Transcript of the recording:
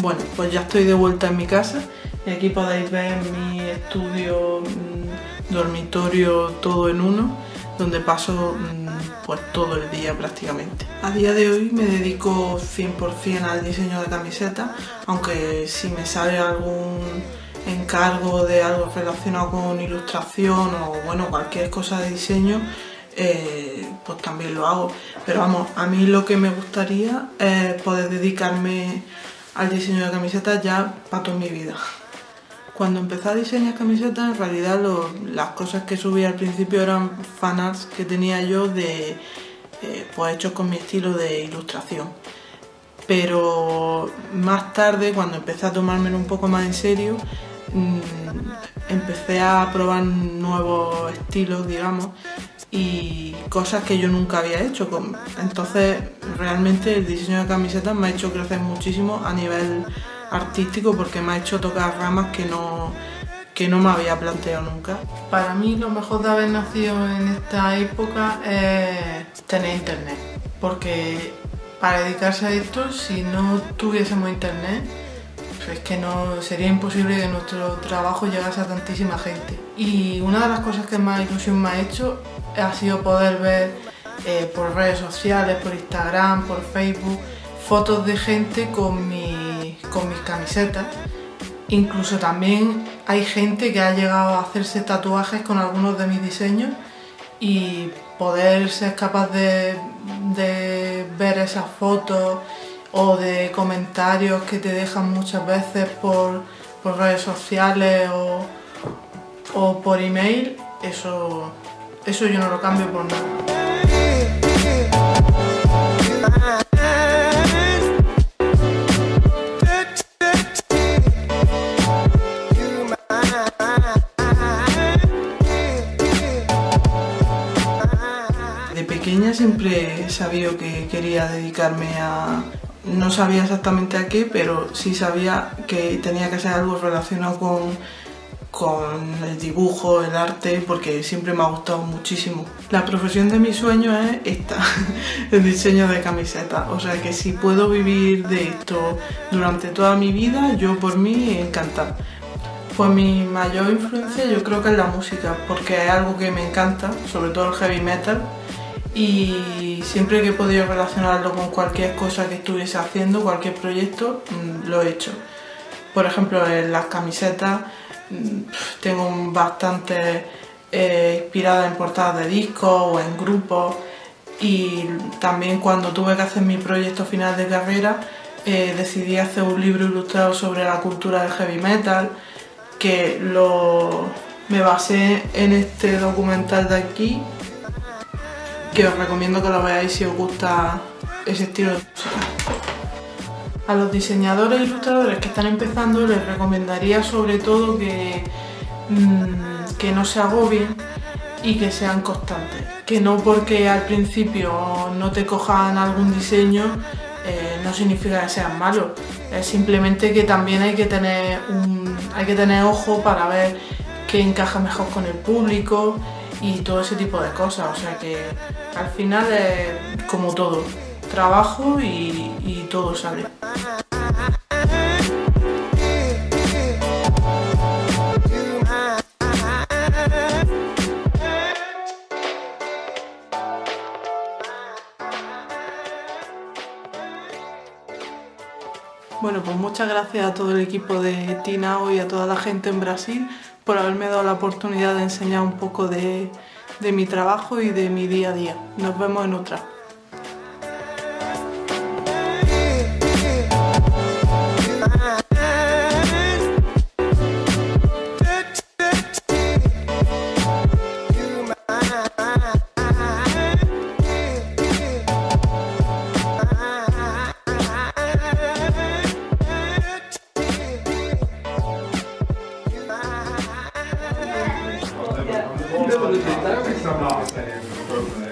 Bueno, pues ya estoy de vuelta en mi casa y aquí podéis ver mi estudio, dormitorio, todo en uno, donde paso pues todo el día prácticamente. A día de hoy me dedico 100% al diseño de camisetas, aunque si me sale algún encargo de algo relacionado con ilustración o bueno, cualquier cosa de diseño, pues también lo hago. Pero vamos, a mí lo que me gustaría es poder dedicarme al diseño de camisetas ya para toda mi vida. Cuando empecé a diseñar camisetas, en realidad las cosas que subía al principio eran fanarts que tenía yo de pues hechos con mi estilo de ilustración. Pero más tarde, cuando empecé a tomármelo un poco más en serio, empecé a probar nuevos estilos, digamos, y cosas que yo nunca había hecho. Entonces realmente el diseño de camisetas me ha hecho crecer muchísimo a nivel artístico, porque me ha hecho tocar ramas que no me había planteado nunca. Para mí lo mejor de haber nacido en esta época es tener internet, porque para dedicarse a esto, si no tuviésemos internet, es que no sería imposible que nuestro trabajo llegase a tantísima gente. Y una de las cosas que más ilusión me ha hecho ha sido poder ver por redes sociales, por Instagram, por Facebook, fotos de gente con mis camisetas. Incluso también hay gente que ha llegado a hacerse tatuajes con algunos de mis diseños, y poder ser capaz de ver esas fotos o de comentarios que te dejan muchas veces por redes sociales o por email, eso yo no lo cambio por nada. De pequeña siempre he sabido que quería dedicarme a... No sabía exactamente a qué, pero sí sabía que tenía que ser algo relacionado con el dibujo, el arte, porque siempre me ha gustado muchísimo. La profesión de mis sueños es esta, el diseño de camisetas. O sea que si puedo vivir de esto durante toda mi vida, yo por mí encantada. Pues mi mayor influencia yo creo que es la música, porque es algo que me encanta, sobre todo el heavy metal. Y siempre que he podido relacionarlo con cualquier cosa que estuviese haciendo, cualquier proyecto, lo he hecho. Por ejemplo, en las camisetas tengo bastante inspiradas en portadas de discos o en grupos, y también cuando tuve que hacer mi proyecto final de carrera decidí hacer un libro ilustrado sobre la cultura del heavy metal, que me basé en este documental de aquí, que os recomiendo que lo veáis si os gusta ese estilo de música. A los diseñadores e ilustradores que están empezando les recomendaría sobre todo que no se agobien y que sean constantes. Que no porque al principio no te cojan algún diseño no significa que sean malos. Es simplemente que también hay que tener ojo para ver qué encaja mejor con el público y todo ese tipo de cosas. O sea que al final es como todo, trabajo y todo sale. Bueno, pues muchas gracias a todo el equipo de Tinao y a toda la gente en Brasil por haberme dado la oportunidad de enseñar un poco de mi trabajo y de mi día a día. Nos vemos en otra. Devo dettare questa base.